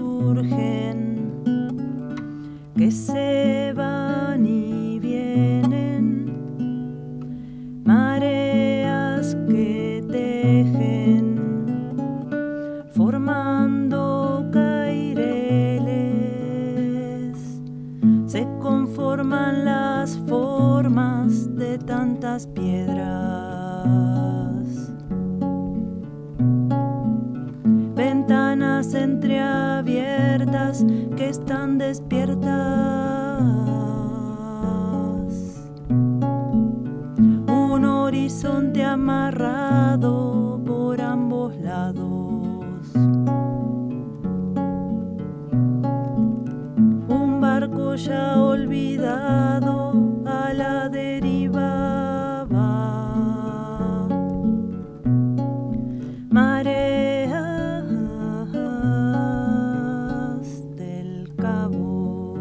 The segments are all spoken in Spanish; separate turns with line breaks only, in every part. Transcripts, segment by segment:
surgen, que se van y vienen, mareas que tejen, formando caireles. Se conforman las formas de tantas piedras. Ventanas entreabiertas que están despiertas. Un horizonte amarrado por ambos lados. Un barco ya olvidado a la deriva va. Mareas del Cabo.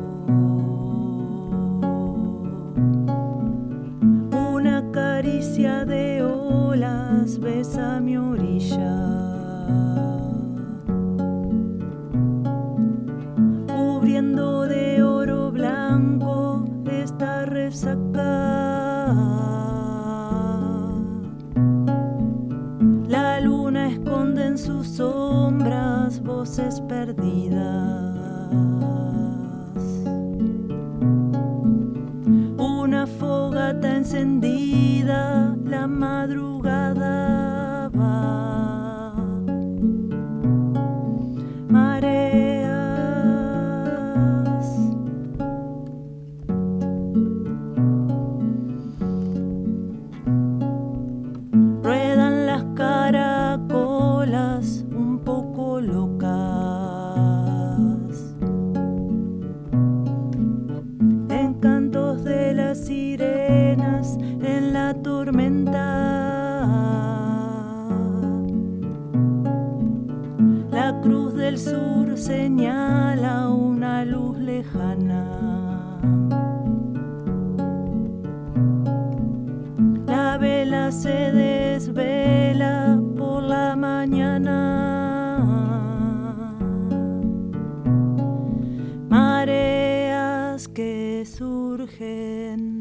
Una caricia de olas besa mi orilla, cubriendo de oro blanco esta resaca. La luna esconde en sus sombras voces perdidas. Una fogata encendida, la madrugada va. Mareas. Ruedan las caracolas un poco locas. Encantos de las sirenas en la tormenta. La cruz del sur señala una luz lejana. La vela se desvela por la mañana. Mareas que surgen.